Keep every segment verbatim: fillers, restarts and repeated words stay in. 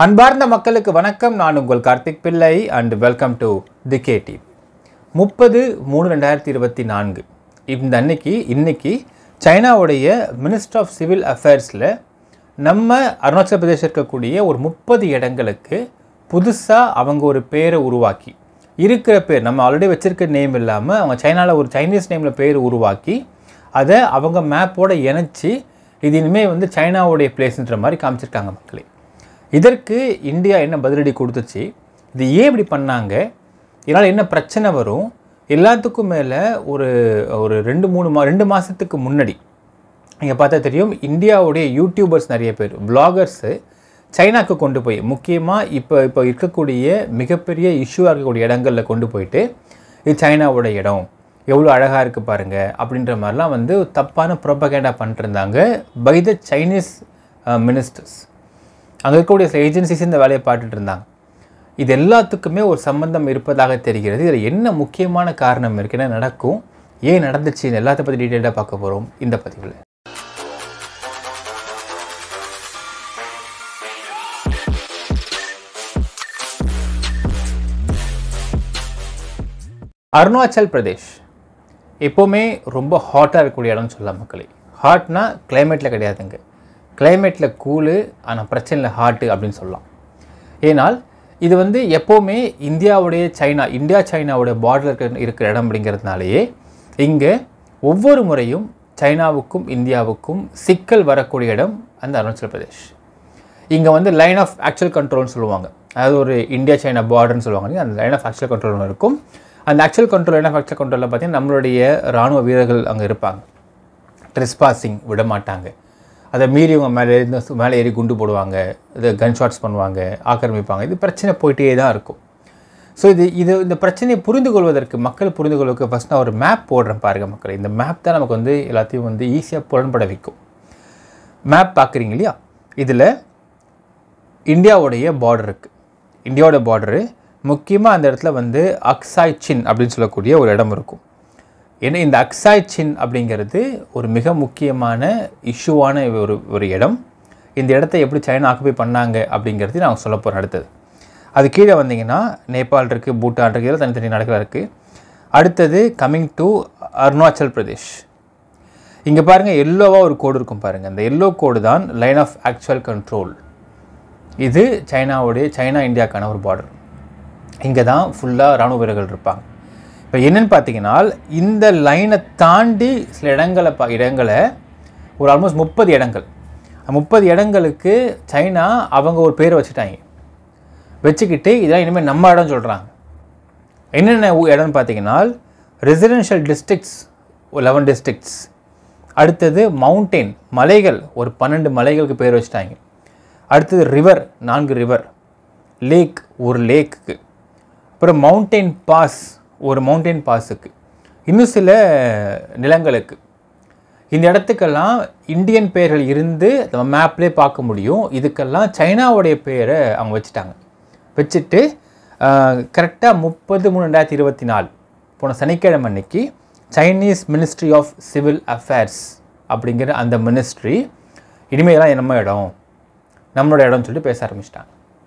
அன்பார்ந்த மக்களுக்கு வணக்கம். நான் உங்கள் Karthik Pillai and welcome to the K TV. முப்பது மூணு ரெண்டாயிரத்தி இருபத்தி நான்கு இந்த அன்னைக்கு இன்னைக்கு சைனாவுடைய மினிஸ்டர் ஆஃப் சிவில் அஃபேர்ஸில் நம்ம அருணாச்சல பிரதேசம் இருக்கக்கூடிய ஒரு முப்பது இடங்களுக்கு புதுசாக அவங்க ஒரு பேரை உருவாக்கி இருக்கிற பேர் நம்ம ஆல்ரெடி வச்சுருக்க நேம் இல்லாமல் அவங்க சைனாவில் ஒரு சைனீஸ் நேமில் பேர் உருவாக்கி அதை அவங்க மேப்போடு இணைச்சி இது இனிமேல் வந்து சைனாவுடைய பிளேஸ்ன்ற மாதிரி காமிச்சிருக்காங்க மக்களே. இதற்கு இந்தியா என்ன பதிலடி கொடுத்துச்சு, இது ஏன் இப்படி பண்ணாங்க, இதனால் என்ன பிரச்சனை வரும், எல்லாத்துக்கும் மேலே ஒரு ஒரு ரெண்டு மூணு மா ரெண்டு மாதத்துக்கு முன்னாடி நீங்கள் பார்த்தா தெரியும், இந்தியாவுடைய யூடியூபர்ஸ் நிறைய பேர் வ்ளாகர்ஸு சைனாவுக்கு கொண்டு போய் முக்கியமாக இப்போ இப்போ இருக்கக்கூடிய மிகப்பெரிய இஷ்யூவாக இருக்கக்கூடிய இடங்களில் கொண்டு போயிட்டு இது சைனாவோட இடம் எவ்வளோ அழகாக இருக்குது பாருங்கள் அப்படின்ற மாதிரிலாம் வந்து தப்பான ப்ரொபகேண்டா பண்ணிட்டுருந்தாங்க பை த சைனீஸ் மினிஸ்டர்ஸ். அங்கே இருக்கக்கூடிய சில ஏஜென்சிஸ் இந்த வேலையை பார்த்துட்டு இருந்தாங்க. இது எல்லாத்துக்குமே ஒரு சம்பந்தம் இருப்பதாக தெரிகிறது. இதில் என்ன முக்கியமான காரணம் இருக்குது, என்ன நடக்கும், ஏன் நடந்துச்சு, எல்லாத்த பற்றி டீட்டெயிலாக பார்க்க போகிறோம் இந்த பதிவில். அருணாச்சல் பிரதேஷ் எப்போவுமே ரொம்ப ஹாட்டாக இருக்கக்கூடிய இடம்னு சொல்லலாம் மக்களே. ஹாட்னா கிளைமேட்டில் கிடையாதுங்க, கிளைமேட்டில் கூலு ஆனால் பிரச்சனையில் ஹாட்டு அப்படின்னு சொல்லலாம். ஏன்னால் இது வந்து எப்போவுமே இந்தியாவுடைய சைனா இந்தியா சைனாவுடைய பார்டர் இருக்க இருக்கிற இடம் அப்படிங்கிறதுனாலேயே இங்கே ஒவ்வொரு முறையும் சைனாவுக்கும் இந்தியாவுக்கும் சிக்கல் வரக்கூடிய இடம் அந்த அருணாச்சல பிரதேஷ். இங்கே வந்து லைன் ஆஃப் ஆக்சுவல் கண்ட்ரோல்னு சொல்லுவாங்க, அதாவது ஒரு இந்தியா சைனா பார்டர்னு சொல்லுவாங்க. அந்த லைன் ஆஃப் ஆக்சுவல் கண்ட்ரோல் ஒன்று இருக்கும். அந்த actual control line of actual கண்ட்ரோலில் பார்த்தீங்கன்னா நம்மளுடைய இராணுவ வீரர்கள் அங்கே இருப்பாங்க. ட்ரெஸ்பாசிங் விட மாட்டாங்க, அதை மீறி இவங்க மேலே இருந்து மேலே ஏறி குண்டு போடுவாங்க, இது கன் ஷாட்ஸ் பண்ணுவாங்க, ஆக்கிரமிப்பாங்க. இது பிரச்சனை போயிட்டே தான் இருக்கும். ஸோ இது இது இந்த பிரச்சனையை புரிந்து கொள்வதற்கு மக்கள் புரிந்து கொள்வதற்கு ஃபஸ்ட் நான் ஒரு மேப் போடுறேன் பாருங்கள் மக்கள். இந்த மேப் தான் நமக்கு வந்து எல்லாத்தையும் வந்து ஈஸியாக புலன்பட வைக்கும். மேப் பார்க்குறீங்க இல்லையா, இதில் இந்தியாவுடைய பார்டர் இருக்குது. இந்தியாவோட பார்டரு முக்கியமாக அந்த இடத்துல வந்து அக்சாய் சின் அப்படின்னு சொல்லக்கூடிய ஒரு இடம் இருக்கும். ஏன்னா இந்த அக்சாய் சின் அப்படிங்கிறது ஒரு மிக முக்கியமான இஷ்யூவான ஒரு ஒரு இடம். இந்த இடத்த எப்படி சைனா ஆக்குபை பண்ணாங்க அப்படிங்கிறது நான் சொல்ல போகிறேன் அடுத்தது. அது கீழே வந்தீங்கன்னா நேபாள் இருக்குது, பூட்டான் இருக்குது, இதெல்லாம் தனித்தனி நடக்கிற இருக்குது. அடுத்தது கம்மிங் டு அருணாச்சல் பிரதேஷ். இங்கே பாருங்கள் எல்லோவாக ஒரு கோடு இருக்கும் பாருங்கள், அந்த எல்லோ கோடு தான் லைன் ஆஃப் ஆக்சுவல் கண்ட்ரோல். இது சைனாவுடைய சைனா இந்தியாவுக்கான ஒரு பார்டர். இங்கே தான் ஃபுல்லாக இராணுவ வீரர்கள் இருப்பாங்க. இப்போ என்னென்னு பார்த்தீங்கன்னா இந்த லைனை தாண்டி சில இடங்களை பா இடங்களை ஒரு ஆல்மோஸ்ட் முப்பது இடங்கள் முப்பது இடங்களுக்கு சைனா அவங்க ஒரு பேரை வச்சுட்டாங்க. வச்சுக்கிட்டு இதெல்லாம் இனிமேல் நம்ம இடம் சொல்கிறாங்க. என்னென்ன இடம்னு பார்த்தீங்கன்னா ரெசிடென்ஷியல் டிஸ்ட்ரிக்ட்ஸ் ஒரு லெவன் டிஸ்ட்ரிக்ட்ஸ். அடுத்தது மவுண்டெயின் மலைகள் ஒரு பன்னெண்டு மலைகளுக்கு பேர் வச்சுட்டாங்க. அடுத்தது ரிவர் நான்கு ரிவர், லேக் ஒரு லேக்குக்கு, அப்புறம் மவுண்டெயின் பாஸ் ஒரு மவுண்டெயின் பாஸுக்கு, இன்னும் சில நிலங்களுக்கு. இந்த இடத்துக்கெல்லாம் இந்தியன் பெயர்கள் இருந்து நம்ம மேப்லேயே பார்க்க முடியும். இதுக்கெல்லாம் சைனாவுடைய பேரை அவங்க வச்சுட்டாங்க. வச்சுட்டு கரெக்டாக முப்பது மூணு ரெண்டாயிரத்தி இருபத்தி நாலு போன சனிக்கிழமை அன்னைக்கு Chinese ministry of civil affairs அப்படிங்கிற அந்த மினிஸ்ட்ரி இனிமேலாம் நம்ம இடம் நம்மளோட இடம்னு சொல்லிட்டு பேச ஆரம்பிச்சிட்டாங்க.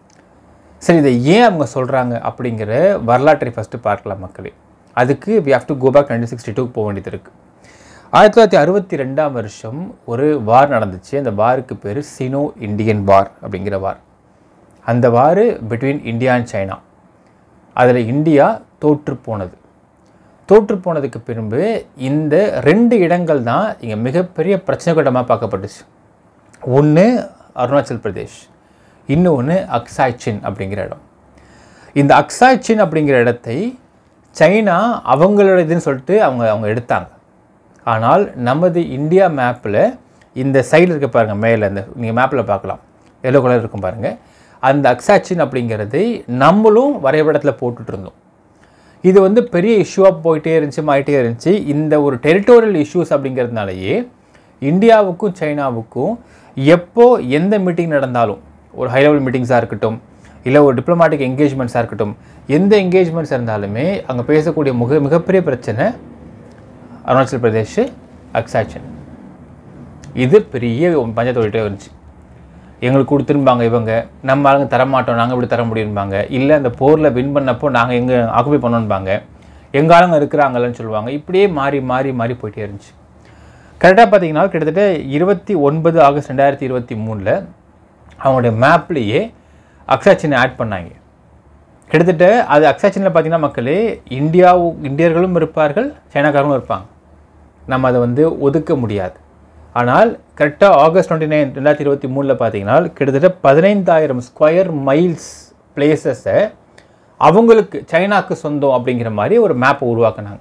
சரி, இதை ஏன் அவங்க சொல்கிறாங்க அப்படிங்கிற வரலாற்றை ஃபஸ்ட்டு பார்க்கலாம் மக்களே. அதுக்கு we have to go back nineteen sixty டூக்கு போக வேண்டியது இருக்குது. ஆயிரத்தி தொள்ளாயிரத்தி அறுபத்தி ரெண்டாம் வருஷம் ஒரு வார் நடந்துச்சு. அந்த வாருக்கு பேர் சினோ இண்டியன் வார் அப்படிங்கிற வார். அந்த war between India and China. அதில் இந்தியா தோற்று போனது. தோற்று போனதுக்கு பின்பு இந்த ரெண்டு இடங்கள் தான் இங்கே மிகப்பெரிய பிரச்சனை கூட்டமாக பார்க்கப்பட்டுச்சு. ஒன்று அருணாச்சல் பிரதேஷ், இன்னொன்று அக்சாய் சின் அப்படிங்கிற இடம். இந்த அக்சாய் சின் அப்படிங்கிற இடத்தை சைனா அவங்களோட இதுன்னு சொல்லிட்டு அவங்க அவங்க எடுத்தாங்க. ஆனால் நமது இந்தியா மேப்பில் இந்த சைடில் இருக்க பாருங்கள், மேலே இந்த நீங்கள் மேப்பில் பார்க்கலாம் எல்லோ கலர் இருக்கும் பாருங்கள், அந்த அக்சாய் சின் அப்படிங்கிறதை நம்மளும் வரைபடத்தில் போட்டுட்டு இருந்தோம். இது வந்து பெரிய இஷ்யூவாக போயிட்டே இருந்துச்சு, மாயிட்டே இருந்துச்சு. இந்த ஒரு டெரிட்டோரியல் இஷ்யூஸ் அப்படிங்கிறதுனாலேயே இந்தியாவுக்கும் சைனாவுக்கும் எப்போ எந்த மீட்டிங் நடந்தாலும், ஒரு ஹை லெவல் மீட்டிங்ஸாக இருக்கட்டும், இல்லை ஒரு டிப்ளமேட்டிக் என்கேஜ்மெண்ட்ஸாக இருக்கட்டும், எந்த என்கேஜ்மெண்ட்ஸ் இருந்தாலுமே அங்கே பேசக்கூடிய மிக மிகப்பெரிய பிரச்சனை அருணாச்சல் பிரதேஷ் அக்சாய் சின். இது பெரிய பஞ்சாயத்து ஓடிட்டே இருந்துச்சு. எங்களுக்கு கொடுத்துருப்பாங்க இவங்க, நம்ம ஆளுங்க தரமாட்டோம், நாங்கள் இப்படி தர முடியும்பாங்க. இல்லை அந்த போரில் வின் பண்ணப்போ நாங்கள் எங்கே ஆக்குபை பண்ணோன்பாங்க, எங்கள் ஆளுங்க இருக்கிறாங்கன்னு சொல்லுவாங்க. இப்படியே மாறி மாறி மாறி போயிட்டே இருந்துச்சு. கரெக்டாக பார்த்தீங்கன்னா கிட்டத்தட்ட இருபத்தி ஒன்பது ஆகஸ்ட் ரெண்டாயிரத்தி இருபத்தி மூணில் அவங்களுடைய மேப்லேயே அக்ஸா சின்னை ஆட் பண்ணாங்க. கிட்டத்தட்ட அது அக்ஸா சின்னில் பார்த்தீங்கன்னா மக்களே இந்தியாவும் இந்தியர்களும் இருப்பார்கள், சைனாக்காரங்களும் இருப்பாங்க. நம்ம அதை வந்து ஒதுக்க முடியாது. ஆனால் கரெக்டாக ஆகஸ்ட் டுவெண்ட்டி நைன் ரெண்டாயிரத்தி இருபத்தி மூணில் பார்த்தீங்கன்னா கிட்டத்தட்ட பதினைந்தாயிரம் ஸ்கொயர் மைல்ஸ் பிளேசஸை அவங்களுக்கு சைனாவுக்கு சொந்தம் அப்படிங்கிற மாதிரி ஒரு மேப்பை உருவாக்குனாங்க.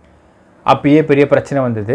அப்பயே பெரிய பிரச்சனை வந்தது.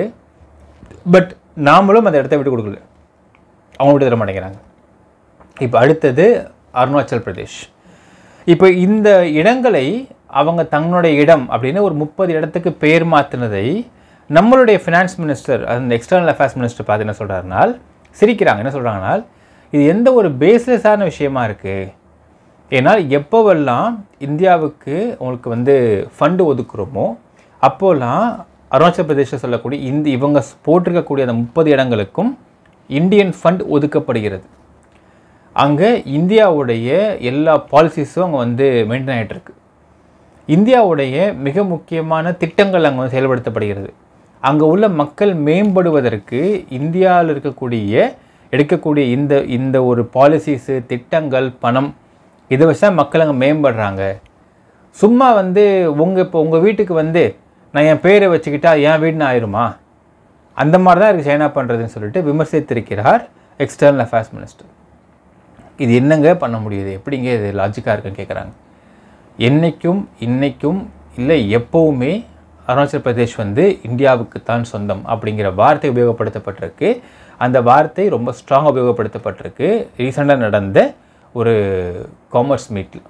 பட் நாமளும் அந்த இடத்த விட்டு கொடுக்கல, அவங்க விட்டு தர மாட்டேங்கிறாங்க. இப்போ அடுத்தது அருணாச்சல் பிரதேஷ். இப்போ இந்த இடங்களை அவங்க தங்களுடைய இடம் அப்படின்னு ஒரு முப்பது இடத்துக்கு பேர் மாற்றினதை நம்மளுடைய ஃபினான்ஸ் மினிஸ்டர், அந்த எக்ஸ்டர்னல் அஃபேர்ஸ் மினிஸ்டர் பார்த்து என்ன சொல்கிறாருனால் சிரிக்கிறாங்க. என்ன சொல்கிறாங்கன்னா, இது எந்த ஒரு பேஸ்லெஸ்ஸான விஷயமா இருக்குது. ஏன்னால் எப்போவெல்லாம் இந்தியாவுக்கு உங்களுக்கு வந்து ஃபண்டு ஒதுக்குறோமோ அப்போல்லாம் அருணாச்சல் பிரதேஷில் சொல்லக்கூடிய இந்த இவங்க போட்டிருக்கக்கூடிய அந்த முப்பது இடங்களுக்கும் இந்தியன் ஃபண்ட் ஒதுக்கப்படுகிறது. அங்கே இந்தியாவுடைய எல்லா பாலிசிஸும் அங்கே வந்து மெயின்டைன் ஆகிட்டு இருக்கு. இந்தியாவுடைய மிக முக்கியமான திட்டங்கள் அங்கே வந்து செயல்படுத்தப்படுகிறது. அங்கே உள்ள மக்கள் மேம்படுவதற்கு இந்தியாவில் இருக்கக்கூடிய எடுக்கக்கூடிய இந்த இந்த ஒரு பாலிசிஸு, திட்டங்கள், பணம், இதை வச்சு தான் மக்கள் அங்கே மேம்படுறாங்க. சும்மா வந்து உங்கள் இப்போ உங்கள் வீட்டுக்கு வந்து நான் என் பேரை வச்சுக்கிட்டா என் வீடுன்னு ஆயிருமா, அந்த மாதிரி தான் இருக்குது சைனா பண்ணுறதுன்னு சொல்லிட்டு விமர்சித்திருக்கிறார் எக்ஸ்டர்னல் அஃபேர்ஸ் மினிஸ்டர். இது என்னங்க பண்ண முடியுது, எப்படிங்க இது லாஜிக்காக இருக்குன்னு கேட்குறாங்க. என்றைக்கும் இன்னைக்கும் இல்லை எப்போவுமே அருணாச்சல் பிரதேஷ் வந்து இந்தியாவுக்கு தான் சொந்தம் அப்படிங்கிற வார்த்தை உபயோகப்படுத்தப்பட்டிருக்கு. அந்த வார்த்தை ரொம்ப ஸ்ட்ராங்காக உபயோகப்படுத்தப்பட்டிருக்கு ரீசெண்டாக நடந்த ஒரு காமர்ஸ் மீட்டில்.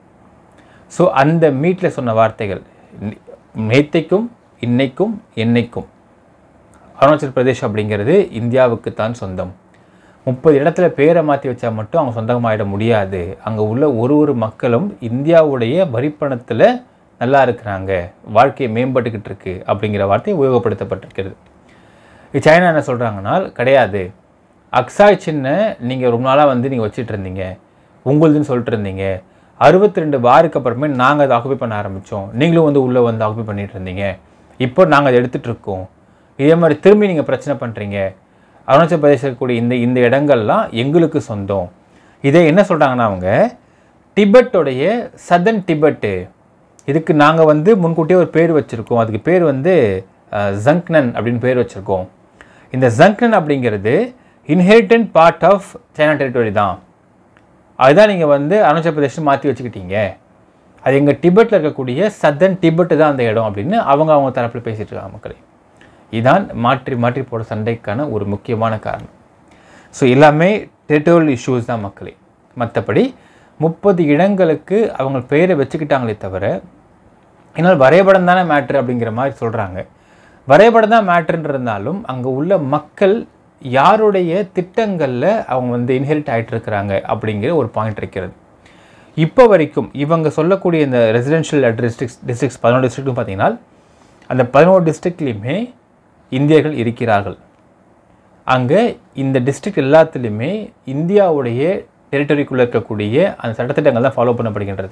ஸோ அந்த மீட்டில் சொன்ன வார்த்தைகள் நேற்றைக்கும் இன்னைக்கும் என்னைக்கும் அருணாச்சல் பிரதேஷ் அப்படிங்கிறது இந்தியாவுக்கு தான் சொந்தம். முப்பது இடத்துல பேரை மாற்றி வச்சா மட்டும் அவங்க சொந்தமாகிட முடியாது. அங்கே உள்ள ஒரு ஒரு மக்களும் இந்தியாவுடைய வரிப்பணத்தில் நல்லா இருக்கிறாங்க, வாழ்க்கையை மேம்பட்டுக்கிட்டு இருக்கு அப்படிங்கிற வார்த்தை உபயோகப்படுத்தப்பட்டிருக்கிறது. சைனா என்ன சொல்கிறாங்கன்னா, கிடையாது, அக்ஸாய் சின்ன நீங்கள் ரொம்ப நாளாக வந்து நீங்கள் வச்சுட்டு இருந்தீங்க, உங்களுதுன்னு சொல்லிட்டு இருந்தீங்க. அறுபத்தி ரெண்டு வாருக்கு அப்புறமே நாங்கள் அதை ஆக்குபை பண்ண ஆரம்பித்தோம், நீங்களும் வந்து உள்ளே வந்து ஆக்குபை பண்ணிகிட்டு இருந்தீங்க, இப்போ நாங்கள் அதை எடுத்துகிட்டு இருக்கோம். இதே மாதிரி திரும்பி நீங்கள் பிரச்சனை பண்ணுறீங்க. அருணாச்சல் பிரதேசம் இருக்கக்கூடிய இந்த இந்த இடங்கள்லாம் எங்களுக்கு சொந்தம். இதே என்ன சொல்கிறாங்கன்னா அவங்க, டிபெட்டோடைய சதன் டிபெட்டு, இதுக்கு நாங்கள் வந்து முன்கூட்டியே ஒரு பேர் வச்சுருக்கோம். அதுக்கு பேர் வந்து ஜங்க்னன் அப்படின்னு பேர் வச்சுருக்கோம். இந்த ஜங்க்னன் அப்படிங்கிறது inherent part of China territory தான். அதுதான் நீங்கள் வந்து அருணாச்சல் பிரதேசம் மாற்றி வச்சுக்கிட்டீங்க. அது எங்கள் டிபெட்டில் இருக்கக்கூடிய சதன் டிபெட்டு தான் அந்த இடம் அப்படின்னு அவங்க அவங்க தரப்பில் பேசிகிட்டு இருக்காங்க மக்களே. இதுதான் மாற்றி மாற்றி போட சண்டைக்கான ஒரு முக்கியமான காரணம். ஸோ எல்லாமே டெரிட்டோரியல் இஷ்யூஸ் தான் மக்களே. மற்றபடி முப்பது இடங்களுக்கு அவங்க பெயரை வச்சுக்கிட்டாங்களே தவிர, என்னால் வரைபடம் தானே மேட்ரு அப்படிங்கிற மாதிரி சொல்கிறாங்க. வரைபடம் தான் மேட்ருன்னு இருந்தாலும் அங்கே உள்ள மக்கள் யாருடைய திட்டங்களில் அவங்க வந்து இன்ஹெரிட் ஆகிட்டு இருக்கிறாங்க அப்படிங்கிற ஒரு பாயிண்ட் இருக்கிறது. இப்போ வரைக்கும் இவங்க சொல்லக்கூடிய இந்த ரெசிடென்ஷியல் டிஸ்ட்ரிக்ஸ் டிஸ்ட்ரிக்ஸ் பதினோரு டிஸ்ட்ரிக்ட்டும் பார்த்தீங்கன்னா அந்த பதினோரு டிஸ்ட்ரிக்ட்லேயுமே இந்தியர்கள் இருக்கிறார்கள். அங்கே இந்த டிஸ்ட்ரிக்ட் எல்லாத்துலேயுமே இந்தியாவுடைய டெரிட்டரிக்குள்ளே இருக்கக்கூடிய அந்த சட்டத்திட்டங்கள் தான் ஃபாலோ பண்ணப்படுகின்றது.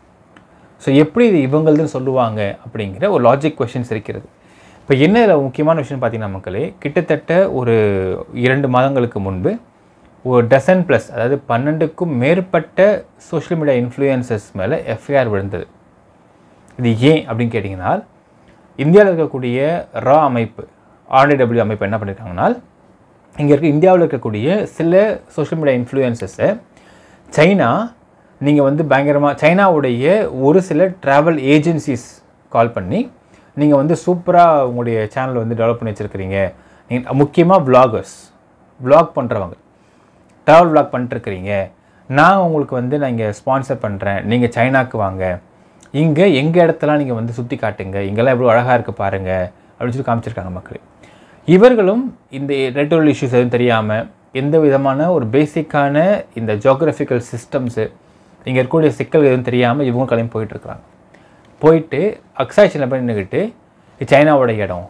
ஸோ எப்படி இது இவங்கள்துன்னு சொல்லுவாங்க அப்படிங்கிற ஒரு லாஜிக் கொஷின்ஸ் இருக்கிறது. இப்போ என்ன இதில் முக்கியமான விஷயம் பார்த்தீங்கன்னா மக்களே, கிட்டத்தட்ட ஒரு இரண்டு மாதங்களுக்கு முன்பு ஒரு டசன் ப்ளஸ், அதாவது பன்னெண்டுக்கும் மேற்பட்ட சோஷியல் மீடியா இன்ஃப்ளூயன்சஸ் மேலே எஃப்ஐஆர் விழுந்தது. இது ஏன் அப்படின்னு கேட்டிங்கன்னா, இந்தியாவில் இருக்கக்கூடிய ரா அமைப்பு ஆர்டிடபிள்யூ அமைப்பு என்ன பண்ணியிருக்காங்கன்னா, இங்கே இருக்க இந்தியாவில் இருக்கக்கூடிய சில சோஷியல் மீடியா இன்ஃப்ளூயன்சஸை சைனா நீங்கள் வந்து பயங்கரமாக சைனாவுடைய ஒரு சில ட்ராவல் ஏஜென்சிஸ் கால் பண்ணி நீங்கள் வந்து சூப்பராக உங்களுடைய சேனலை வந்து டெவலப் பண்ணி வச்சுருக்கிறீங்க, நீங்கள் முக்கியமாக விளாகர்ஸ் விளாக் பண்ணுறவங்க ட்ராவல் விளாக் பண்ணிட்டுருக்கிறீங்க, நான் உங்களுக்கு வந்து நான் இங்கே ஸ்பான்சர் பண்ணுறேன், நீங்கள் சைனாவுக்கு வாங்க, இங்கே எங்கள் இடத்தெல்லாம் நீங்கள் வந்து சுற்றி காட்டுங்க, இங்கெல்லாம் எவ்வளோ அழகாக இருக்குது பாருங்கள் அப்படின்னு சொல்லி காமிச்சிருக்காங்க மக்கள். இவர்களும் இந்த டெரிட்டோரியல் இஷ்யூஸ் எதுவும் தெரியாமல் எந்த விதமான ஒரு பேசிக்கான இந்த ஜியோகிராஃபிக்கல் சிஸ்டம்ஸு இங்கே இருக்கக்கூடிய சிக்கல் எதுவும் தெரியாமல் இவங்க கிளம்பி போயிட்டுருக்குறாங்க. போயிட்டு அக்ஸாய் சின்ன போய் நின்றுக்கிட்டு இது சைனாவோட இடம்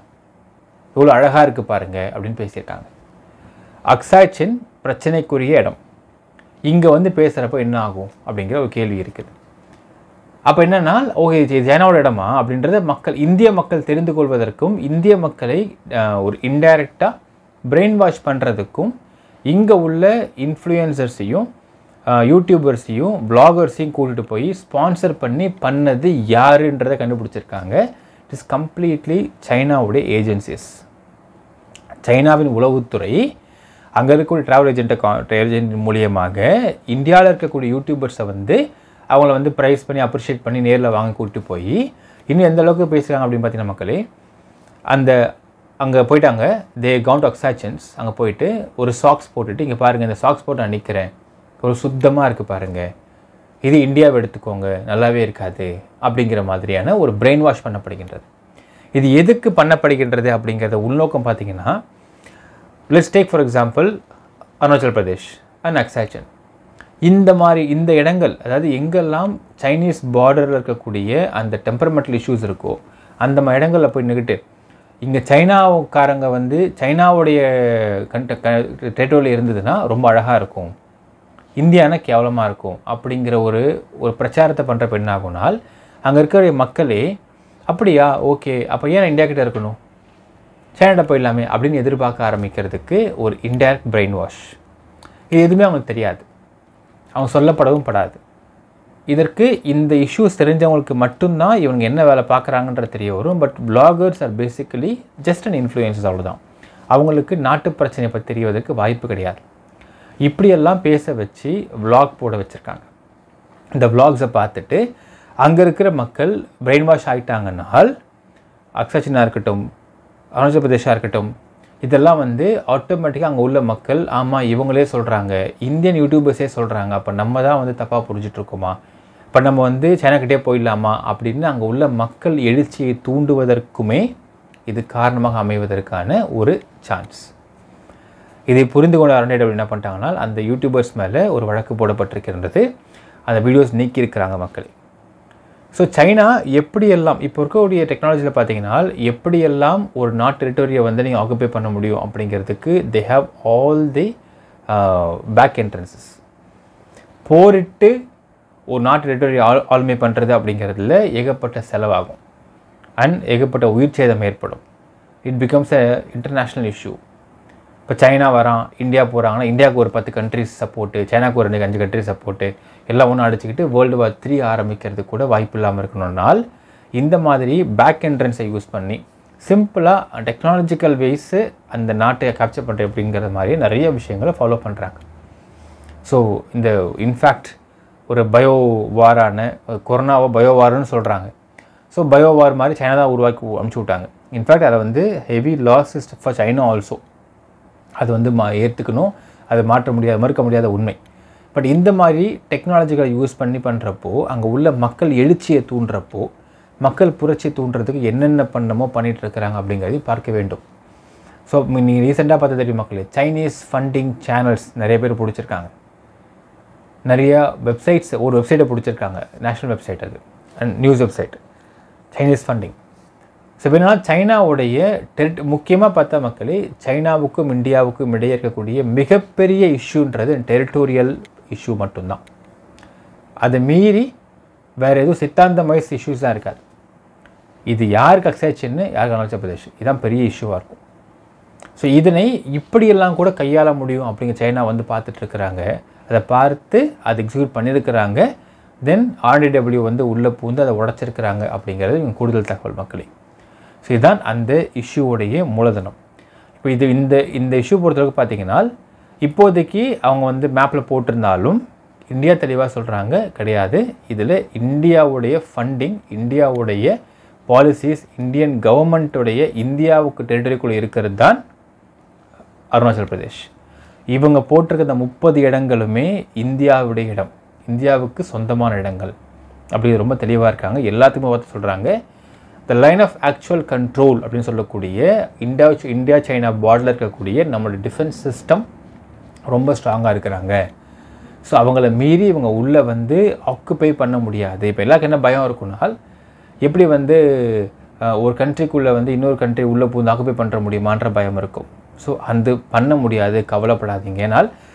இவ்வளோ அழகாக இருக்குது பாருங்கள் அப்படின்னு பேசியிருக்காங்க. அக்ஸாய் சின் பிரச்சனைக்குரிய இடம். இங்கே வந்து பேசுகிறப்ப என்ன ஆகும் அப்படிங்கிற ஒரு கேள்வி இருக்குது. அப்போ என்னென்னா ஓகே இது சைனாவோட இடமா அப்படின்றத மக்கள் இந்திய மக்கள் தெரிந்து கொள்வதற்கும் இந்திய மக்களை ஒரு இன்டைரக்டாக பிரெயின் வாஷ் பண்ணுறதுக்கும் இங்கே உள்ள இன்ஃப்ளூயன்சர்ஸையும் யூடியூபர்ஸையும் பிளாகர்ஸையும் கூட்டிகிட்டு போய் ஸ்பான்சர் பண்ணி பண்ணது யாருன்றதை கண்டுபிடிச்சிருக்காங்க. இட் இஸ் கம்ப்ளீட்லி சைனாவுடைய ஏஜென்சிஸ். சைனாவின் உளவுத்துறை அங்கே இருக்கக்கூடிய ட்ராவல் ஏஜென்ட்டை ஏஜென்ட் மூலியமாக இந்தியாவில் இருக்கக்கூடிய யூடியூபர்ஸை வந்து அவங்கள வந்து ப்ரைஸ் பண்ணி அப்ரிஷியேட் பண்ணி நேரில் வாங்க கூப்பிட்டு போய் இன்னும் எந்த அளவுக்கு பேசுகிறாங்க அப்படின்னு பார்த்தீங்கன்னா மக்களே, அந்த அங்கே போயிட்டாங்க தே கவுண்ட் அக்ஸாச்சன்ஸ் அங்கே போயிட்டு ஒரு சாக்ஸ் போட்டுட்டு இங்கே பாருங்கள் இந்த சாக்ஸ் போட்டு நான் நிற்கிறேன், ஒரு சுத்தமாக இருக்குது பாருங்கள், இது இந்தியாவை எடுத்துக்கோங்க நல்லாவே இருக்காது அப்படிங்கிற மாதிரியான ஒரு பிரெயின் வாஷ் பண்ணப்படுகின்றது. இது எதுக்கு பண்ணப்படுகின்றது அப்படிங்கிறத உள்நோக்கம் பார்த்தீங்கன்னா, let's take for example Arunachal Pradesh and அக்ஸாச்சன். இந்த மாதிரி இந்த இடங்கள், அதாவது எங்கெல்லாம் சைனீஸ் பார்டரில் இருக்கக்கூடிய அந்த டெம்பரமெண்டல் இஷ்யூஸ் இருக்கோ அந்த மாதிரி இடங்களில் போய் நின்றுட்டு இங்கே சைனாக்காரங்க வந்து சைனாவுடைய கண்ட டெரிட்டரியில் இருந்ததுன்னா ரொம்ப அழகாக இருக்கும், இந்தியானா கேவலமாக இருக்கும் அப்படிங்கிற ஒரு ஒரு பிரச்சாரத்தை பண்ணுறப்ப என்ன ஆகுனால் அங்கே இருக்கிற மக்களே அப்படியா ஓகே அப்போ ஏன் இந்தியா கிட்டே இருக்கணும், சைனாட்ட போயிடலாமே அப்படின்னு எதிர்பார்க்க ஆரம்பிக்கிறதுக்கு ஒரு இன்டைரக்ட் பிரெயின் வாஷ். இது எதுவுமே அவங்களுக்கு தெரியாது, அவங்க சொல்லப்படவும் படாது. இதற்கு இந்த இஷ்யூஸ் தெரிஞ்சவங்களுக்கு மட்டும்தான் இவங்க என்ன வேலை பார்க்குறாங்கன்றது தெரிய வரும். But bloggers are basically just and influencers, அவ்வளோதான். அவங்களுக்கு நாட்டு பிரச்சனையை பற்றி தெரியவதற்கு வாய்ப்பு கிடையாது. இப்படியெல்லாம் பேச வச்சு விளாக் போட வச்சுருக்காங்க. இந்த விளாக்ஸை பார்த்துட்டு அங்கே இருக்கிற மக்கள் பிரெயின் வாஷ் ஆகிட்டாங்கன்னால் அக்ஸாச்சனாக இருக்கட்டும் அருணாச்சல பிரதேஷாக இருக்கட்டும் இதெல்லாம் வந்து ஆட்டோமேட்டிக்காக அங்கே உள்ள மக்கள் ஆமாம் இவங்களே சொல்கிறாங்க, இந்தியன் யூடியூபர்ஸே சொல்கிறாங்க, அப்போ நம்ம தான் வந்து தப்பாக புரிஞ்சிட்ருக்கோமா, இப்போ நம்ம வந்து சைனாக்கிட்டே போயிடலாமா அப்படின்னு அங்கே உள்ள மக்கள் எழுச்சியை தூண்டுவதற்குமே இது காரணமாக அமைவதற்கான ஒரு சான்ஸ். இதை புரிந்து கொண்ட அரண்டையிடம் என்ன பண்ணிட்டாங்கன்னா அந்த யூடியூபர்ஸ் மேலே ஒரு வழக்கு போடப்பட்டிருக்கின்றது, அந்த வீடியோஸ் நீக்கியிருக்கிறாங்க மக்கள். ஸோ சைனா எப்படியெல்லாம் இப்போ இருக்கக்கூடிய டெக்னாலஜியில் பார்த்தீங்கன்னா எப்படியெல்லாம் ஒரு நாட்டு டெரிட்டரியை வந்து நீங்கள் ஆக்குபை பண்ண முடியும் அப்படிங்கிறதுக்கு they have all the back entrances. போரிட்டு ஒரு நாட்டு டெரிட்டரி ஆள் ஆளுமை பண்ணுறது அப்படிங்கிறதுல ஏகப்பட்ட செலவாகும் அண்ட் ஏகப்பட்ட உயிர் சேதம் ஏற்படும். It becomes a international issue. இப்போ சைனா வரான் இந்தியா போகிறாங்கன்னா இந்தியாவுக்கு ஒரு பத்து கண்ட்ரிஸ் சப்போர்ட்டு, சைனாவுக்கு ஒரு ரெண்டு அஞ்சு கண்ட்ரிஸ் சப்போர்ட்டு எல்லாம் ஒன்று அடிச்சுக்கிட்டு வேர்ல்டு வார் த்ரீ ஆரம்பிக்கிறது கூட வாய்ப்பு இல்லாமல் இருக்கணும்னால் இந்த மாதிரி பேக் என்ட்ரன்ஸை யூஸ் பண்ணி சிம்பிளாக டெக்னாலஜிக்கல் வேஸு அந்த நாட்டை கேப்சர் பண்ணுற அப்படிங்கிற மாதிரி நிறைய விஷயங்களை ஃபாலோ பண்ணுறாங்க. ஸோ இந்த இன்ஃபேக்ட் ஒரு பயோ வாரான கொரோனாவை பயோ வார்னு சொல்கிறாங்க. ஸோ பயோ வார் மாதிரி சைனா தான் உருவாக்கி அனுப்பிச்சி விட்டாங்க. இன்ஃபேக்ட் அதை வந்து heavy loss is for China also. அது வந்து மா ஏற்றுக்கணும், அது மாற்ற முடியாத மறுக்க முடியாத உண்மை. பட் இந்த மாதிரி டெக்னாலஜிகளை யூஸ் பண்ணி பண்ணுறப்போ அங்கே உள்ள மக்கள் எழுச்சியை தூண்டுறப்போ மக்கள் புரட்சி தூண்டுறதுக்கு என்னென்ன பண்ணமோ பண்ணிகிட்டு இருக்கிறாங்க அப்படிங்கிறதையும் பார்க்க வேண்டும். ஸோ நீங்கள் ரீசெண்டாக பார்த்து தெரியும் மக்களே, சைனீஸ் ஃபண்டிங் சேனல்ஸ் நிறைய பேர் பிடிச்சிருக்காங்க, நிறையா வெப்சைட்ஸ் ஒரு வெப்சைட்டை பிடிச்சிருக்காங்க, நேஷ்னல் வெப்சைட் அது and news website Chinese funding. So என்னன்னா சைனாவுடைய டெரிட் முக்கியமாக பார்த்தா மக்களே சைனாவுக்கும் இந்தியாவுக்கும் இடையே இருக்கக்கூடிய மிகப்பெரிய இஷ்யூன்றது டெரிட்டோரியல் இஷ்யூ மட்டும்தான். அதை மீறி வேறு எதுவும் சித்தாந்தம் வைஸ் இஷ்யூஸ் தான் இருக்காது. இது யாருக்கு அக்ஸாச்சன்னு யாருக்கு அருணாச்சல பிரதேஷ் இதுதான் பெரிய இஷ்யூவாக இருக்கும். ஸோ இதனை இப்படியெல்லாம் கூட கையாள முடியும் அப்படிங்கிற சைனா வந்து பார்த்துட்ருக்குறாங்க. அதை பார்த்து அதை எக்ஸிக்யூட் பண்ணியிருக்கிறாங்க. தென் ஆர்டிடபிள்யூ வந்து உள்ளே பூந்து அதை உடச்சிருக்கிறாங்க அப்படிங்கிறது இவங்க கூடுதல் தகவல் மக்களே. ஸோ இதுதான் அந்த இஷ்யூவோடைய மூலதனம். இப்போ இது இந்த இந்த இஷ்யூ பொறுத்தளவுக்கு பார்த்தீங்கன்னா இப்போதைக்கு அவங்க வந்து மேப்பில் போட்டிருந்தாலும் இந்தியா தெளிவாக சொல்கிறாங்க கிடையாது, இதில் இந்தியாவுடைய ஃபண்டிங், இந்தியாவுடைய பாலிசிஸ், இந்தியன் கவர்மெண்ட்டுடைய இந்தியாவுக்கு டெரிட்டரிக்குள்ளே இருக்கிறது தான் அருணாச்சல பிரதேஷ். இவங்க போட்டிருக்க இந்த முப்பது இடங்களுமே இந்தியாவுடைய இடம், இந்தியாவுக்கு சொந்தமான இடங்கள் அப்படி ரொம்ப தெளிவாக இருக்காங்க. எல்லாத்துக்குமே பார்த்து சொல்கிறாங்க the line of actual control அப்படின்னு சொல்லக்கூடிய இந்தியா இந்தியா சைனா பார்டரில் இருக்கக்கூடிய நம்மளோட டிஃபென்ஸ் சிஸ்டம் ரொம்ப ஸ்ட்ராங்காக இருக்கிறாங்க. ஸோ அவங்கள மீறி இவங்க உள்ளே வந்து ஆக்குப்பை பண்ண முடியாது. இப்போ எல்லாருக்கும் என்ன பயம் இருக்குனால் எப்படி வந்து ஒரு கண்ட்ரிக்குள்ளே வந்து இன்னொரு கண்ட்ரி உள்ளே பூந்து ஆக்குப்பை பண்ணுற முடியுமான்ற பயம் இருக்கும். ஸோ அந்த பண்ண முடியாது, கவலைப்படாதீங்க. ஏன்னால்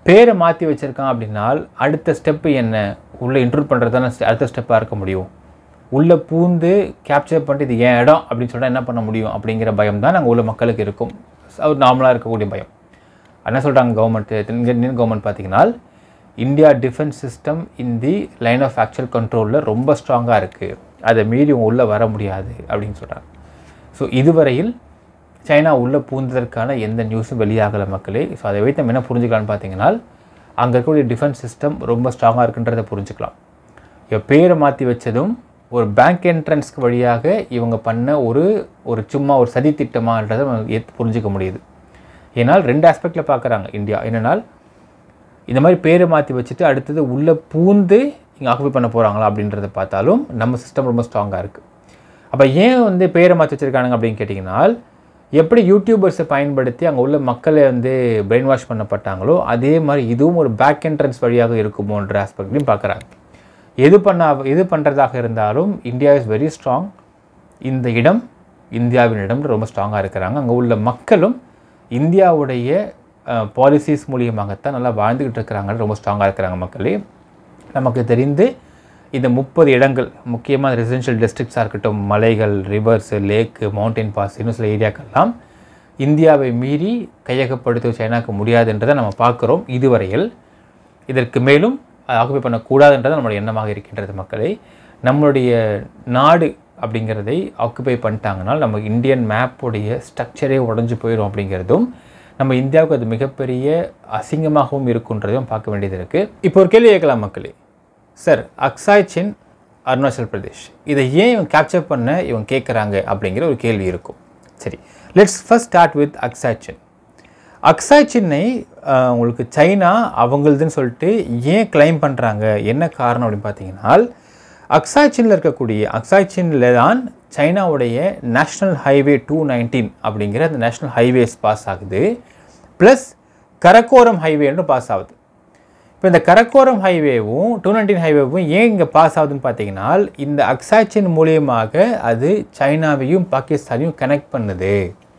பேரை மாற்றி வச்சுருக்கான் அப்படின்னால் அடுத்த ஸ்டெப்பு என்ன, உள்ளே இன்ட்ரூட் பண்ணுறது தானே அடுத்த ஸ்டெப்பாக இருக்க முடியும். உள்ளே பூந்து கேப்சர் பண்ணிட்டு இது என் இடம் அப்படின்னு சொன்னால் என்ன பண்ண முடியும் அப்படிங்கிற பயம் தான் நாங்கள் உள்ள மக்களுக்கு இருக்கும். அது நார்மலாக இருக்கக்கூடிய பயம். என்ன சொல்கிறாங்க கவர்மெண்ட்டு, இந்தியன் கவர்மெண்ட் பார்த்திங்கன்னா India defence system in the line of actual கண்ட்ரோலில் ரொம்ப ஸ்ட்ராங்காக இருக்குது, அதை மீறி உள்ளே வர முடியாது அப்படின்னு சொல்கிறாங்க. ஸோ இதுவரையில் சைனா உள்ளே பூந்ததற்கான எந்த நியூஸும் வெளியாகலை மக்களே. ஸோ அதை வைத்து நம்ம என்ன புரிஞ்சுக்கலான்னு பார்த்தீங்கன்னா அங்கே இருக்கக்கூடிய டிஃபென்ஸ் சிஸ்டம் ரொம்ப ஸ்ட்ராங்காக இருக்குன்றதை புரிஞ்சுக்கலாம். இப்போ பேரை மாற்றி வச்சதும் ஒரு பேங்க் என்ட்ரன்ஸ்க்கு வழியாக இவங்க பண்ண ஒரு ஒரு சும்மா ஒரு சதி திட்டமான்றதை ஏற்று புரிஞ்சிக்க முடியுது. ஏன்னால் ரெண்டு ஆஸ்பெக்டில் பார்க்குறாங்க இந்தியா. என்னென்னால் இந்த மாதிரி பேரை மாற்றி வச்சுட்டு அடுத்தது உள்ளே பூந்து இங்கே ஆக்குபை பண்ண போகிறாங்களா அப்படின்றத பார்த்தாலும் நம்ம சிஸ்டம் ரொம்ப ஸ்ட்ராங்காக இருக்குது. அப்போ ஏன் வந்து பேரை மாற்றி வச்சுருக்கானுங்க அப்படின்னு கேட்டிங்கன்னா, எப்படி யூடியூபர்ஸை பயன்படுத்தி அங்கே உள்ள மக்களை வந்து பிரெயின் வாஷ் பண்ணப்பட்டாங்களோ அதே மாதிரி இதுவும் ஒரு பேக் என்ட்ரன்ஸ் வழியாக இருக்குமோன்ற ஆஸ்பெக்ட்லையும் பார்க்குறாங்க. எது பண்ண எது பண்ணுறதாக இருந்தாலும் இந்தியா இஸ் வெரி ஸ்ட்ராங். இந்த இடம் இந்தியாவின் இடம் ரொம்ப ஸ்ட்ராங்காக இருக்கிறாங்க. அங்கே உள்ள மக்களும் இந்தியாவுடைய பாலிசிஸ் மூலியமாகத்தான் நல்லா வாழ்ந்துக்கிட்டு இருக்கிறாங்கன்னு ரொம்ப ஸ்ட்ராங்காக இருக்கிறாங்க மக்களே. நமக்கு தெரிந்து இந்த முப்பது இடங்கள் முக்கியமாக ரெசிடென்ஷியல் டிஸ்ட்ரிக்ட்ஸாக இருக்கட்டும், மலைகள், ரிவர்ஸு, லேக்கு, மவுண்டைன் பாஸ், இன்னும் சில ஏரியாக்கெல்லாம் இந்தியாவை மீறி கையகப்படுத்த சைனாவுக்கு முடியாதுன்றதை நம்ம பார்க்குறோம். இதுவரையில் இதற்கு மேலும் ஆக்குபை பண்ணக்கூடாதுன்றது நம்மளுடைய எண்ணமாக இருக்கின்றது மக்களே. நம்மளுடைய நாடு அப்படிங்கிறதை ஆக்குபை பண்ணிட்டாங்கன்னா நம்ம இந்தியன் மேப்புடைய ஸ்ட்ரக்சரே உடஞ்சி போயிடும் அப்படிங்கிறதும் நம்ம இந்தியாவுக்கு அது மிகப்பெரிய அசிங்கமாகவும் இருக்குன்றதையும் பார்க்க வேண்டியது இருக்குது. இப்போ ஒரு கேள்வி கேட்கலாம் மக்களே, சார் அக்சாய் சின் அருணாச்சல் பிரதேஷ் இதை ஏன் இவங்க கேப்சர் பண்ண இவங்க கேட்குறாங்க அப்படிங்கிற ஒரு கேள்வி இருக்கும். சரி, let's first start with Aksai Chin. Aksai சின்னை உங்களுக்கு சைனா அவங்களதுன்னு சொல்லிட்டு ஏன் கிளைம் பண்ணுறாங்க, என்ன காரணம் அப்படின்னு பார்த்தீங்கன்னா, அக்சாய் சின்னில் இருக்கக்கூடிய அக்சாய் சின்னில் தான் சைனாவுடைய நேஷ்னல் ஹைவே டூ நைன்டீன் அப்படிங்கிற அந்த நேஷ்னல் ஹைவேஸ் பாஸ் ஆகுது, ப்ளஸ் கரக்கோரம் ஹைவேன்னு பாஸ் ஆகுது. இப்போ இந்த கரக்கோரம் ஹைவேவும் டூ நைன்டீன் ஹைவேவும் ஏன் இங்கே பாஸ் ஆகுதுன்னு பார்த்தீங்கன்னா, இந்த அக்சாய் சின் மூலியமாக அது சைனாவையும் பாகிஸ்தானையும் கனெக்ட் பண்ணுது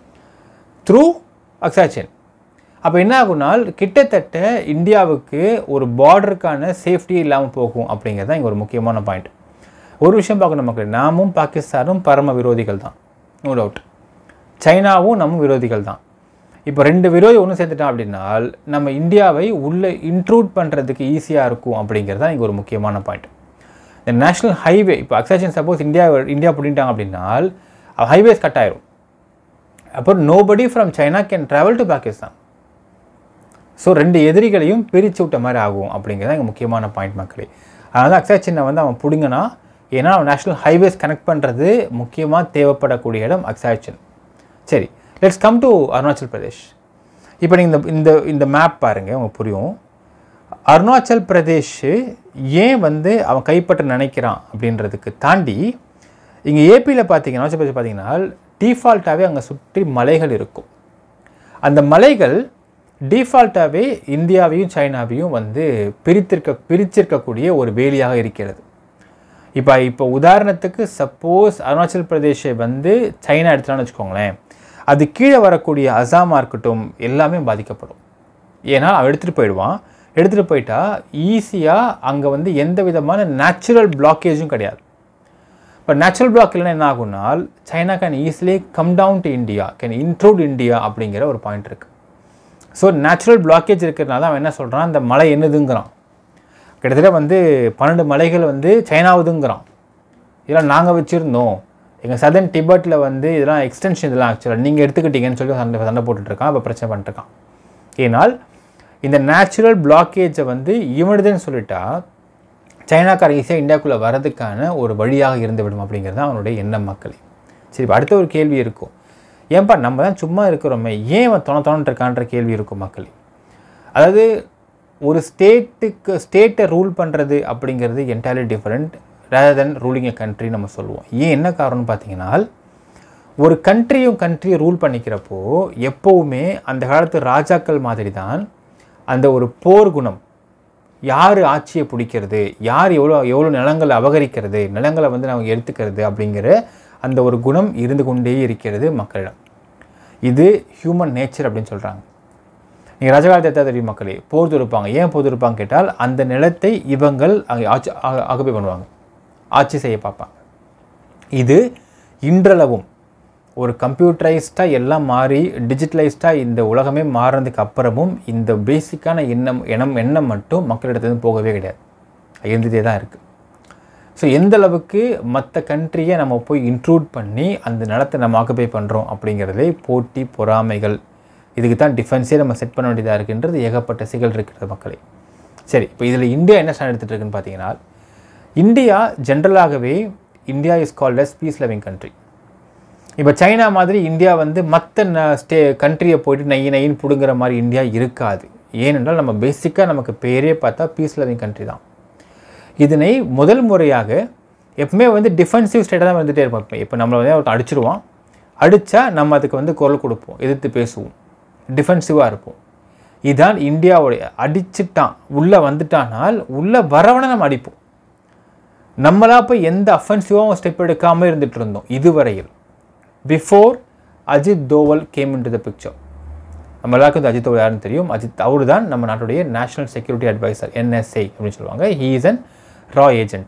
த்ரூ அக்சாய் சின். அப்போ என்ன ஆகுனால் கிட்டத்தட்ட இந்தியாவுக்கு ஒரு பார்டருக்கான சேஃப்டி இல்லாமல் போகும் அப்படிங்கிறது தான் இங்கே ஒரு முக்கியமான பாயிண்ட். ஒரு விஷயம் பார்க்கணும் மக்கள், நாமும் பாகிஸ்தானும் பரம விரோதிகள் தான், நோ டவுட். சைனாவும் நம்ம விரோதிகள் தான். இப்போ ரெண்டு விரோதி ஒன்று சேர்த்துட்டோம் அப்படின்னால் நம்ம இந்தியாவை உள்ளே இன்ட்ரூட் பண்ணுறதுக்கு ஈஸியாக இருக்கும் அப்படிங்கிறது தான் இங்கே ஒரு முக்கியமான பாயிண்ட். இந்த நேஷ்னல் ஹைவே இப்போ Aksai Chin suppose India India பிடிட்டாங்க அப்படின்னால் ஹைவேஸ் கட் ஆயிரும். அப்போ nobody from China can travel to Pakistan. So ரெண்டு எதிரிகளையும் பிரித்து விட்ட மாதிரி ஆகும் அப்படிங்கிறது இங்கே முக்கியமான பாயிண்ட் மக்களே. அதனால் அக்சாய் சின்னை வந்து அவன் பிடுங்கினா, ஏன்னா அவன் நேஷ்னல் ஹைவேஸ் கனெக்ட் பண்ணுறது முக்கியமாக தேவைப்படக்கூடிய இடம் அக்சாய் சின். சரி, let's come to Arunachal Pradesh. இப்போ நீங்கள் இந்த இந்த இந்த மேப் பாருங்கள், உங்களுக்கு புரியும். அருணாச்சல் பிரதேஷ் ஏன் வந்து அவன் கைப்பற்ற நினைக்கிறான் அப்படின்றதுக்கு தாண்டி இங்கே ஏபியில் பார்த்தீங்கன்னா அருணாச்சல் பிரதேஷ் பார்த்தீங்கன்னா டிஃபால்ட்டாகவே அங்கே சுற்றி மலைகள் இருக்கும். அந்த மலைகள் டிஃபால்ட்டாகவே இந்தியாவையும் சைனாவையும் வந்து பிரித்திருக்க பிரிச்சிருக்கக்கூடிய ஒரு வேலியாக இருக்கிறது. இப்போ இப்போ உதாரணத்துக்கு சப்போஸ் அருணாச்சல் பிரதேஷை வந்து சைனா எடுத்துட்டான்னு வச்சுக்கோங்களேன், அது கீழே வரக்கூடிய அசாமாக இருக்கட்டும் எல்லாமே பாதிக்கப்படும். ஏன்னா அவன் எடுத்துகிட்டு போயிடுவான். எடுத்துகிட்டு போயிட்டா ஈஸியாக அங்கே வந்து எந்த விதமான நேச்சுரல் பிளாக்கேஜும் கிடையாது. இப்போ நேச்சுரல் பிளாக் இல்லைன்னா என்ன ஆகுனால் China can easily come down to India, can intrude India அப்படிங்கிற ஒரு பாயிண்ட் இருக்குது. ஸோ நேச்சுரல் பிளாக்கேஜ் இருக்கிறதுனால அவன் என்ன சொல்கிறான், அந்த மலை என்னதுங்கிறான். கிட்டத்தட்ட வந்து பன்னெண்டு மலைகள் வந்து சைனாவுதுங்கிறான். இதெல்லாம் நாங்கள் வச்சுருந்தோம், எங்கள் சதர்ன் டிபெட்டில் வந்து இதெல்லாம் எக்ஸ்டென்ஷன் இதெல்லாம் ஆக்சுவலாக நீங்கள் எடுத்துக்கிட்டீங்கன்னு சொல்லி சண்டை சண்டை போட்டுட்ருக்கான். இப்போ பிரச்சனை பண்ணிட்டுருக்கான். ஏன்னால் இந்த நேச்சுரல் பிளாக்கேஜை வந்து இவனுதுன்னு சொல்லிட்டா சைனாக்கார ஈஸியாக இந்தியாவுக்குள்ளே வரதுக்கான ஒரு வழியாக இருந்து விடும் அப்படிங்கிறது தான் அவனுடைய எண்ணம் மக்களே. சரி, இப்போ அடுத்த ஒரு கேள்வி இருக்கும், ஏன்பா நம்ம தான் சும்மா இருக்கிறோமே, ஏன் அவன் தொண தொணன்றிருக்கான்ற கேள்வி இருக்கும் மக்களே. அதாவது ஒரு ஸ்டேட்டுக்கு ஸ்டேட்டை ரூல் பண்ணுறது அப்படிங்கிறது entirely different rather than ruling a country நம்ம சொல்லுவோம். ஏன் என்ன காரணம்னு பார்த்தீங்கன்னா, ஒரு கண்ட்ரியும் கண்ட்ரியை ரூல் பண்ணிக்கிறப்போ எப்போவுமே அந்த காலத்து ராஜாக்கள் மாதிரி தான் அந்த ஒரு போர் குணம், யார் ஆட்சியை பிடிக்கிறது, யார் எவ்வளோ எவ்வளோ நிலங்களை அபகரிக்கிறது, நிலங்களை வந்து நமக்கு எடுத்துக்கிறது அப்படிங்கிற அந்த ஒரு குணம் இருந்து கொண்டே இருக்கிறது மக்களிடம். இது ஹியூமன் நேச்சர் அப்படின்னு சொல்கிறாங்க. நீங்கள் ராஜகாலத்தை தெரியும் மக்களே, போர் தொடுப்பாங்க. ஏன் போர் தொடுப்பாங்க கேட்டால் அந்த நிலத்தை இவங்கள் அங்கே ஆட்சி ஆக்குபை பண்ணுவாங்க, ஆட்சி செய்ய பார்ப்பாங்க. இது இன்றளவும் ஒரு கம்ப்யூட்டரைஸ்டாக எல்லாம் மாறி டிஜிட்டலைஸ்டாக இந்த உலகமே மாறினதுக்கு அப்புறமும் இந்த பேசிக்கான எண்ணம் எண்ணம் எண்ணம் மட்டும் மக்களிடத்துலேருந்து போகவே கிடையாது, இருந்துகிட்டே தான் இருக்குது. ஸோ எந்த அளவுக்கு மற்ற கண்ட்ரியை நம்ம போய் இன்ட்ரூட் பண்ணி அந்த நிலத்தை நம்ம ஆக்குபை பண்ணுறோம் அப்படிங்கிறதே போட்டி பொறாமைகள், இதுக்கு தான் டிஃபென்ஸே நம்ம செட் பண்ண வேண்டியதாக இருக்குன்றது ஏகப்பட்ட சிக்கல் இருக்கிறது மக்களே. சரி, இப்போ இதில் இந்தியா என்ன ஸ்டாண்ட் எடுத்துகிட்டு இருக்குன்னு பார்த்தீங்கன்னா, இந்தியா ஜென்ரலாகவே India is called as peace loving country. இப்போ சைனா மாதிரி இந்தியா வந்து மற்ற ஸ்டே கண்ட்ரியை போய்ட்டு நெய் நெய்ன்னு பிடுங்குற மாதிரி இந்தியா இருக்காது. ஏனென்றால் நம்ம பேசிக்காக நமக்கு பேரே பார்த்தா பீஸ் லவிங் கண்ட்ரி தான். இதனை முதல் முறையாக எப்பவுமே வந்து டிஃபென்சிவ் ஸ்டேட்டாக தான் வந்துகிட்டே இருப்போம். இப்போ இப்போ நம்மளை வந்து ஒருத்தன் அடிச்சிடுவான், அடித்தா நம்ம அதுக்கு வந்து குரல் கொடுப்போம், எதிர்த்து பேசுவோம், டிஃபென்சிவாக இருப்போம். இதுதான் இந்தியாவுடைய அடிச்சுட்டான் உள்ளே வந்துட்டானால் உள்ளே வரவனை நம்ம அடிப்போம். நம்மளா போய் எந்த அஃபென்சிவாகவும் ஸ்டெப் எடுக்காமல் இருந்துகிட்டு இருந்தோம் இதுவரையில். Before Ajit Doval came in to the picture. நம்ம எல்லாருக்கும் அஜித் தோவல் யாருன்னு தெரியும். அஜித் அவர் தான் நம்ம நாட்டுடைய நேஷனல் செக்யூரிட்டி அட்வைசர், என்எஸ்ஏ அப்படின்னு சொல்லுவாங்க. ஹீ இஸ் அன் ரா ஏஜென்ட்.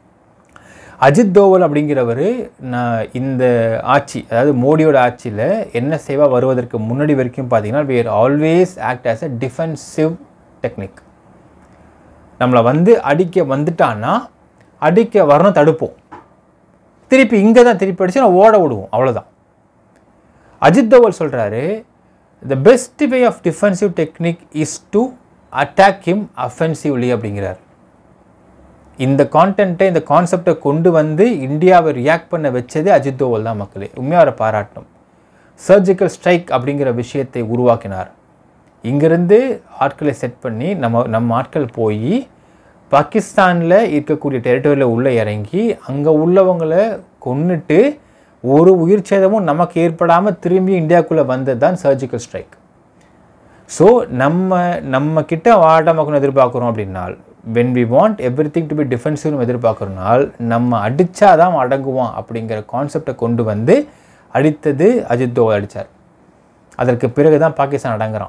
அஜித் தோவல் அப்படிங்கிறவர் நான் இந்த ஆட்சி, அதாவது மோடியோட ஆட்சியில் என்எஸ்ஏவாக வருவதற்கு முன்னாடி வரைக்கும் பார்த்தீங்கன்னா we are always act as a defensive technique. நம்மளை வந்து அடிக்க வந்துட்டான்னா அடிக்க வரணும் தடுப்போம், திருப்பி இங்கே தான் திருப்பி அடித்து நான் ஓட விடுவோம், அவ்வளோதான். அஜித் தோவல் சொல்கிறாரு, the best way of defensive technique is to attack him offensively அப்படிங்கிறார். இந்த கான்டென்ட்டை இந்த கான்செப்டை கொண்டு வந்து இந்தியாவை ரியாக்ட் பண்ண வச்சதே அஜித் தோவல் தான் மக்களே. உண்மையாக அவரை பாராட்டணும். சர்ஜிக்கல் ஸ்ட்ரைக் அப்படிங்கிற விஷயத்தை உருவாக்கினார். இங்கிருந்து ஆட்களை செட் பண்ணி நம்ம நம்ம ஆட்கள் போய் பாகிஸ்தானில் இருக்கக்கூடிய டெரிட்டரியில் உள்ளே இறங்கி அங்கே உள்ளவங்களை கொன்னுட்டு ஒரு உயிர் சேதமும் நமக்கு ஏற்படாமல் திரும்பி இந்தியாவுக்குள்ளே வந்தது தான் சர்ஜிக்கல் ஸ்ட்ரைக். ஸோ நம்ம நம்ம கிட்ட வாடமாக்கணும் எதிர்பார்க்குறோம் அப்படின்னால், when we want everything to be defensive எதிர்பார்க்குறோனால் நம்ம அடித்தாதான் அடங்குவோம் அப்படிங்கிற கான்செப்டை கொண்டு வந்து அடித்தது அஜித் தோவல் அடித்தார். அதற்கு பிறகு தான் பாகிஸ்தான் அடங்குறான்.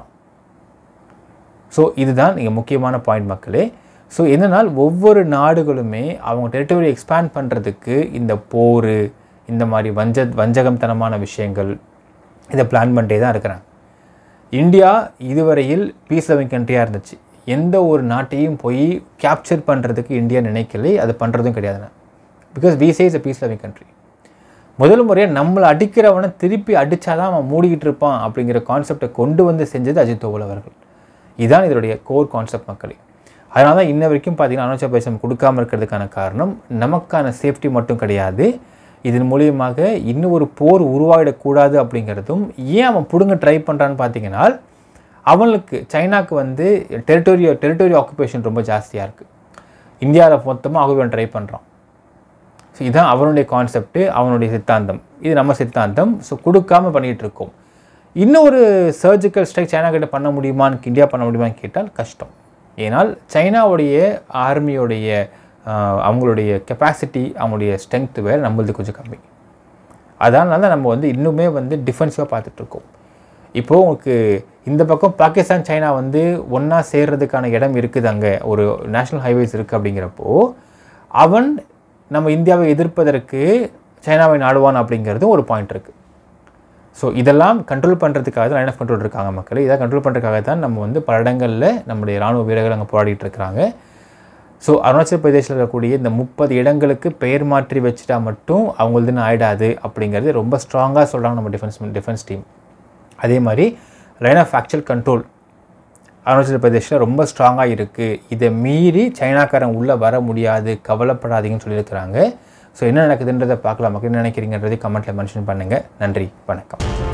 ஸோ இதுதான் இங்கே முக்கியமான பாயிண்ட் மக்களே. ஸோ என்னென்னால் ஒவ்வொரு நாடுகளுமே அவங்க டெரிட்டரி எக்ஸ்பேண்ட் பண்ணுறதுக்கு இந்த போர், இந்த மாதிரி வஞ்ச வஞ்சகம்தனமான விஷயங்கள் இதை பிளான் பண்ணிட்டே தான் இருக்கிறாங்க. இந்தியா இதுவரையில் பீஸ் லவிங் கண்ட்ரியாக இருந்துச்சு. எந்த ஒரு நாட்டையும் போய் கேப்சர் பண்ணுறதுக்கு இந்தியா நினைக்கலை, அது பண்ணுறதும் கிடையாதுண்ணா. Because we say is a peace loving country. முதல் முறையாக நம்மளை அடிக்கிறவனை திருப்பி அடித்தாதான் அவன் மூடிக்கிட்டு இருப்பான் அப்படிங்கிற கான்செப்டை கொண்டு வந்து செஞ்சது அஜித் தோவல் அவர்கள். இதுதான் இதனுடைய கோர் கான்செப்ட் மக்களே. அதனால தான் இன்ன வரைக்கும் பார்த்தீங்கன்னா அணுசக்தி பயிற்சி கொடுக்காமல் இருக்கிறதுக்கான காரணம் நமக்கான சேஃப்டி மட்டும் கிடையாது, இதன் மூலியமாக இன்னும் ஒரு போர் உருவாகிடக்கூடாது அப்படிங்கிறதும். ஏன் அவன் பிடுங்க ட்ரை பண்ணுறான்னு பார்த்தீங்கன்னா, அவனுக்கு சைனாவுக்கு வந்து டெரிட்டோரியோ டெரிட்டோரி ஆக்குபேஷன் ரொம்ப ஜாஸ்தியாக இருக்குது. இந்தியாவில் மொத்தமாக ஆக்குபேஷன் ட்ரை பண்ணுறான். ஸோ இதுதான் அவனுடைய கான்செப்ட்டு, அவனுடைய சித்தாந்தம். இது நம்ம சித்தாந்தம். ஸோ கொடுக்காமல் பண்ணிகிட்டு இருக்கோம். இன்னொரு சர்ஜிக்கல் ஸ்ட்ரைக் சைனா கிட்ட பண்ண முடியுமான்னு, இந்தியா பண்ண முடியுமான்னு கேட்டால் கஷ்டம். ஏன்னால் சைனாவுடைய ஆர்மியோடைய அவங்களுடைய கெப்பாசிட்டி, அவங்களுடைய ஸ்ட்ரென்த் வேறு, நம்மளது கொஞ்சம் கம்மி. அதனால தான் நம்ம வந்து இன்னுமே வந்து டிஃபென்சிவாக பார்த்துட்ருக்கோம். இப்போது உங்களுக்கு இந்த பக்கம் பாகிஸ்தான் சைனா வந்து ஒன்றா சேர்றதுக்கான இடம் இருக்குது, அங்கே ஒரு நேஷ்னல் ஹைவேஸ் இருக்குது. அப்படிங்கிறப்போ அவன் நம்ம இந்தியாவை எதிர்ப்பதற்கு சைனாவை நாடுவான் அப்படிங்கிறது ஒரு பாயிண்ட் இருக்குது. ஸோ இதெல்லாம் கண்ட்ரோல் பண்ணுறதுக்காக தான் லைன் ஆஃப் கண்ட்ரோல் இருக்காங்க மக்கள். இதை கண்ட்ரோல் பண்ணுறதுக்காக தான் நம்ம வந்து பல இடங்களில் நம்முடைய இராணுவ வீரர்கள் அங்கே போராடிட்டு இருக்கிறாங்க. ஸோ அருணாச்சல பிரதேசில் இருக்கக்கூடிய இந்த முப்பது இடங்களுக்கு பெயர் மாற்றி வச்சுட்டா மட்டும் அவங்களதுன்னு ஆகிடாது அப்படிங்கிறது ரொம்ப ஸ்ட்ராங்காக சொல்கிறாங்க நம்ம டிஃபென்ஸ் டிஃபென்ஸ் டீம். அதே மாதிரி line of actual control Arunachal பிரதேசில் ரொம்ப ஸ்ட்ராங்காக இருக்குது. இதை மீறி சைனாக்காரன் உள்ளே வர முடியாது, கவலைப்படாதீங்கன்னு சொல்லியிருக்கிறாங்க. ஸோ என்ன நடக்குதுன்றதை பார்க்கலாம். மக்கள் என்ன நினைக்கிறீங்கன்றதை கமெண்ட்டில் மென்ஷன் பண்ணுங்கள். நன்றி, வணக்கம்.